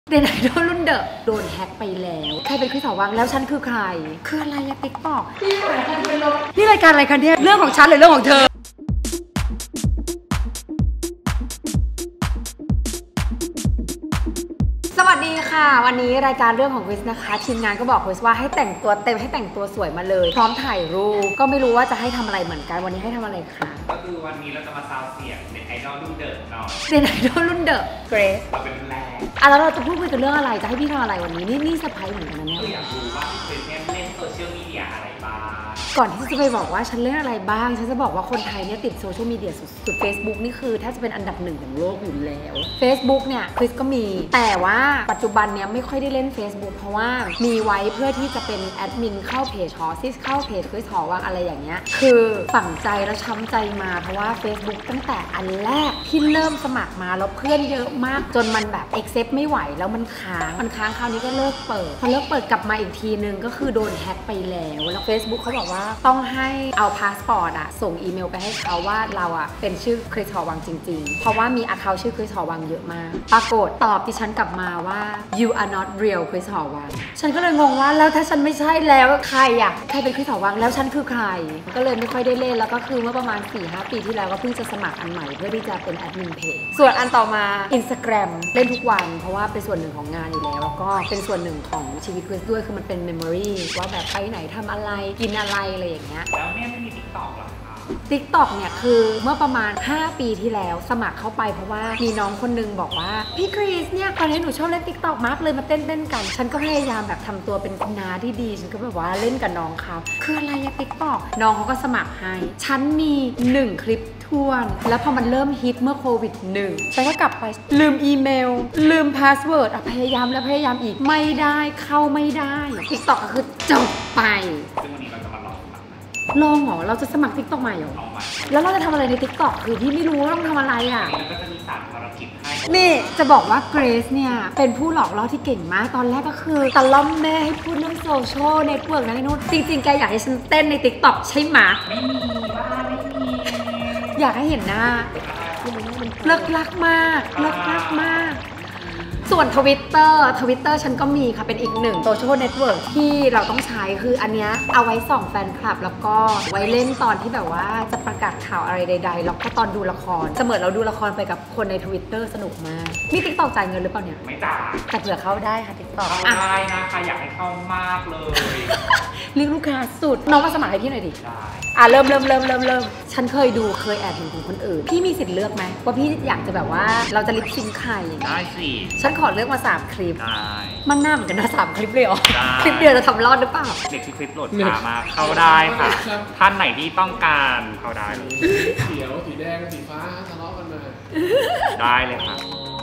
เดนไอดอลรุ่นเดอะโดนแฮกไปแล้วใครเป็นคริสหอวังแล้วฉันคือใครคืออะไรอะติ๊กต็อกนี่รายการอะไรกันเนี่ยเรื่องของฉันหรือเรื่องของเธอสวัสดีค่ะวันนี้รายการเรื่องของคริสนะคะทีมงานก็บอกคริสว่าให้แต่งตัวเต็มให้แต่งตัวสวยมาเลยพร้อมถ่ายรูปก็ไม่รู้ว่าจะให้ทำอะไรเหมือนกันวันนี้ให้ทำอะไรคะก็คือวันนี้เราจะมาซาวเสียงเน็ตไอดอลรุ่นเดอะเนาะเน็ตไอดอลรุ่นเดอะเกรซเราเป็นรุ่นแรกแล้วเราจะพูดคุยกันเรื่องอะไรจะให้พี่ทำอะไรวันนี้นี่เซอร์ไพรส์เหมือนกันนะเนี่ยอยากรู้ว่าเคยเล่นโซเชียลมีเดียอะไรบ้างก่อนที่จะไปบอกว่าฉันเล่นอะไรบ้างฉันจะบอกว่าคนไทยเนี่ยติดโซเชียลมีเดียสุด Facebook นี่คือถ้าจะเป็นอันดับหนึ่งของโลกอยู่แล้ว Facebook เนี่ยคริสก็มีแต่ว่าปัจจุบันเนี่ยไม่ค่อยได้เล่น Facebook เพราะว่ามีไว้เพื่อที่จะเป็นแอดมินเข้าเพจหอซิสเข้าเพจคริสหอวังอะไรอย่างเงี้ยคือฝังใจแล้วช้ำใจมาเพราะว่า Facebook ตั้งแต่อันแรกที่เริ่มสมัครมาแล้วเพื่อนเยอะมากจนมันแบบ accept ไม่ไหวแล้วมันค้างคราวนี้ก็เลิกเปิดพอเลิกเปิดกลับมาอีกทีนึงก็คือโดนแฮ็กไปแล้ว Facebook เขาบอกว่าต้องให้เอาพาสปอร์ตส่งอีเมลไปให้เขาว่าเราเป็นชื่อคริสหอวังจริงๆเพราะว่ามีaccountชื่อคริสหอวังเยอะมากปรากฏตอบดิฉันกลับมาว่า you are not real คริสหอวังฉันก็เลยงงว่าแล้วถ้าฉันไม่ใช่แล้วใครใครเป็นคริสหอวังแล้วฉันคือใครก็เลยไม่ค่อยได้เล่นแล้วก็คือเมื่อประมาณ 4-5 ปีที่แล้วก็เพิ่งจะสมัครอันใหม่เพื่อที่จะเป็นแอดมินเพจส่วนอันต่อมา Instagram เล่นทุกวันเพราะว่าเป็นส่วนหนึ่งของงานอยู่แล้วแล้วก็เป็นส่วนหนึ่งของชีวิตคริสด้วยคือมันเป็นเมมโมรีว่าแบบไปไหนทำอะไรกินอะไรอะไรอย่างเงี้ยแล้วเนี่ยไม่มี TikTok หรอ TikTok เนี่ยคือเมื่อประมาณ5ปีที่แล้วสมัครเข้าไปเพราะว่ามีน้องคนนึงบอกว่าพี่คริสเนี่ยตอนนี้หนูชอบเล่น TikTok มากเลยมาเต้นกันฉันก็พยายามแบบทำตัวเป็นคุณน้าที่ดีฉันก็แบบว่าเล่นกับน้องเขาคืออะไรTikTok น้องเขาก็สมัครให้ฉันมี1คลิปท้วนแล้วพอมันเริ่มฮิตเมื่อโควิด1ฉันก็กลับไปลืมอีเมลลืมพาสเวิร์ดพยายามแล้วพยายามอีกไม่ได้เข้าไม่ได้ TikTok ก็คือจบไปซึ่งวันนี้เราจะมาลองเหรอเราจะสมัคร TikTok ใหม่เหรอแล้วเราจะทำอะไรใน TikTok คือพี่ไม่รู้ว่าต้องทำอะไรเราก็จะมี3ภารกิจให้นี่จะบอกว่าเกรซเนี่ยเป็นผู้หลอกล่อที่เก่งมากตอนแรกก็คือตะล่อมแม่ให้พูดเรื่องโซเชียลเน็ตเวิร์กนั่นนู่นจริงๆแกอยากให้ฉันเต้นใน TikTok ใช่ไหมไม่มีอยากให้เห็นหน้าเลิกลักมากส่วน Twitter ฉันก็มีค่ะเป็นอีกหนึ่งโซเชียลเน็ตเวิร์กที่เราต้องใช้คืออันเนี้ยเอาไว้ส่องแฟนคลับแล้วก็ไว้เล่นตอนที่แบบว่าจะประกาศข่าวอะไรใดๆแล้วก็ตอนดูละครเสมือนเราดูละครไปกับคนใน Twitter สนุกมากนี่ TikTok จ่ายเงินหรือเปล่าเนี่ยไม่จ่ายแต่เผื่อเข้าได้ค่ะ TikTok เข้าได้นะคะอยากให้เข้ามากเลยเรียกลูกค้าสุดน้องมาสมัครให้พี่หน่อยดิเริ่มฉันเคยแอบเห็นของคนอื่นพี่มีสิทธิ์เลือกไหมว่าพี่อยากจะแบบว่าเราจะลิปซิงค์ใครได้สิฉันขอเลือกมา3คลิปได้มันน่าเหมือนกันนะ3คลิปเลยเหรอคลิปเดียวจะทำรอดหรือเปล่าเด็กที่คลิปโหลดช้ามากเข้าได้ค่ะท่านไหนที่ต้องการเข้าได้เลยเขียวสีแดงสีฟ้าทะเลาะกันมาได้เลยค่ะ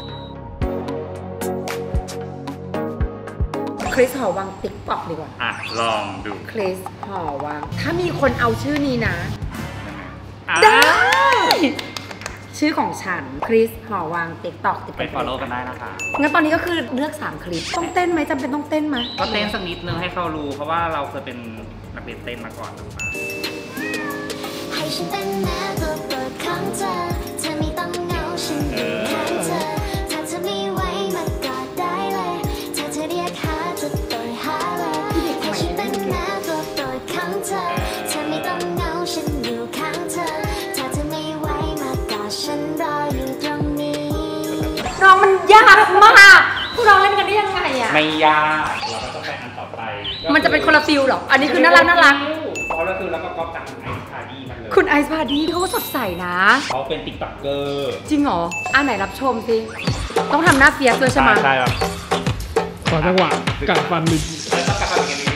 คริสหอวังติ๊กต็อกดีกว่าลองดูคริสหอวังถ้ามีคนเอาชื่อนี้นะได้ชื่อของฉันคริสหอวังติ๊กต็อกไป follow กันได้นะคะงั้นตอนนี้ก็คือเลือก3คลิปต้องเต้นไหมจำเป็นต้องเต้นไหมก็เต้นสักนิดนึงให้เขารู้เพราะว่าเราเคยเป็นนักเรียนเต้นมาก่อนนะคะให้ฉันเป็นแม่ตัวโปรดของเธอเธอไม่ต้องเหงาฉันอยู่ข้างเธอถ้าเธอไม่ไหวมากอดได้เลยถ้าเธอเรียกหาจะไปหาเลยให้ฉันเป็นแม่ตัวโปรดของเธอเธอไม่ต้องเหงาฉันอยู่ข้างเธอถ้าเธอไม่ไหวมากอดฉันรออยู่ตรงนี้น้องมันยากมากพวกเราเล่นกันได้ยังไงไม่ยากเราก็ต้องไปอันต่อไปมันจะเป็นคนละฟิลหรออันนี้คือน่ารักเพราะเราคือแล้วก็ก๊อปจากไอซ์พาดี้มาเลยคุณไอซ์พาดี้เขาก็สดใสนะเขาเป็นติ๊กต็อกเกอร์จริงเหรอไหนรับชมสิต้องทำหน้าเฟียสด้วยใช่ไหมใช่ครับขอจังหวะกัดฟันลิ้นต้องกัดฟันอย่างนี้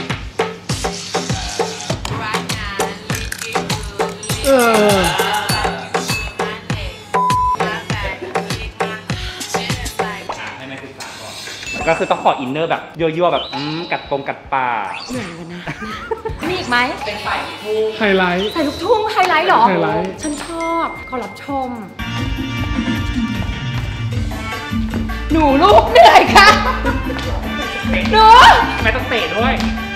ก็คือต้องขออินเนอร์แบบยั่วๆแบบกัดปากเหมือนกันนะมีอีกไหมเป็นฝ่ายลูกทุ่งไฮไลท์ใส่ลูกทุ่งไฮไลท์หรอฉันชอบขอรับชมหนูลูกเหนื่อยค่ะหนูไม่ต้องเตะด้วย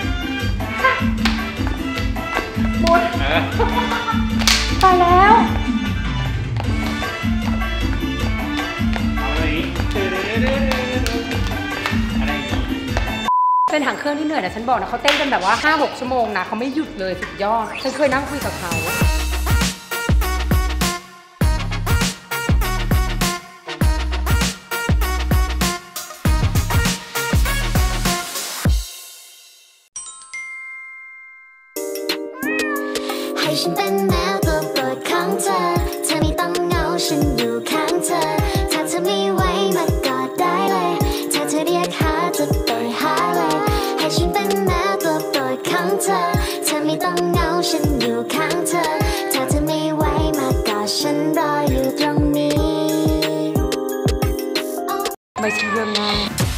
มุดตายแล้วเอาเลยเป็นหางเครื่องที่เหนื่อยนะฉันบอกนะเขาเต้นกันแบบว่า 5-6 ชั่วโมงนะเขาไม่หยุดเลยสุดยอดฉันเคยนั่งคุยกับเขาให้ฉันเป็นแมวตัวโปรดของเธอเธอไม่ต้องเหงาฉันอยู่ข้างเธอถ้าเธอไม่ไหวมากอดได้เลยถ้าเธอเรียกหาจะไปหาเลยให้ฉันเป็นแมวตัวโปรดของเธอเธอไม่ต้องเหงาฉันอยู่ข้างเธอถ้าเธอไม่ไหวมากอดฉันรออยู่ตรงนี้ไม่ใช่เรื่องง่าย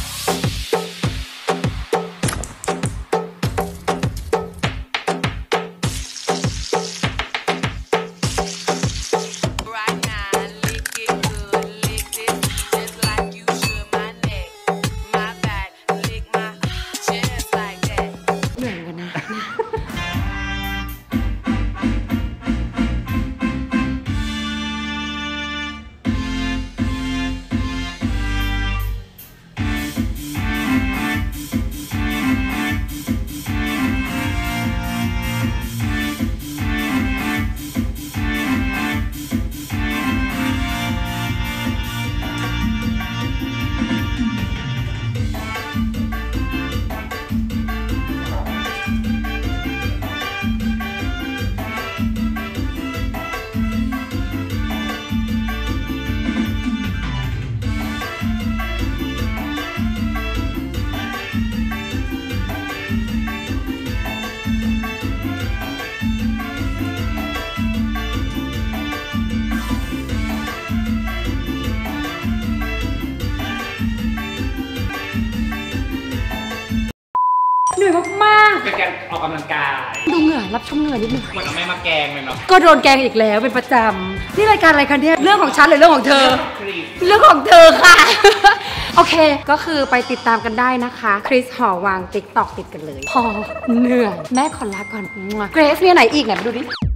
เหนื่อยกันนะ เหนื่อยมากเป็นการออกกำลังกายๆดูเหงื่อรับชมเหงื่อนิดนึงเหมือนเอาไม่มาแกงเลยเนาะก็โดนแกล้งอีกแล้วเป็นประจำนี่รายการอะไรคะเนี่ยเรื่องของฉันหรือเรื่องของเธอครีมเรื่องของเธอค่ะ โอเคก็คือไปติดตามกันได้นะคะคริสหอวางติ๊กตอกติดกันเลย พอเหนื่อยแม่ขอลาก่อนเกรซเนี่ยไหนอีกเนี่ยดูดิ